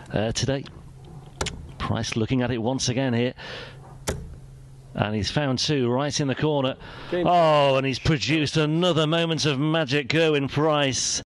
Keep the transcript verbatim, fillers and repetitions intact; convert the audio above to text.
uh, today. Price looking at it once again here. And he's found two right in the corner. Oh, and he's produced another moment of magic, Gerwyn Price.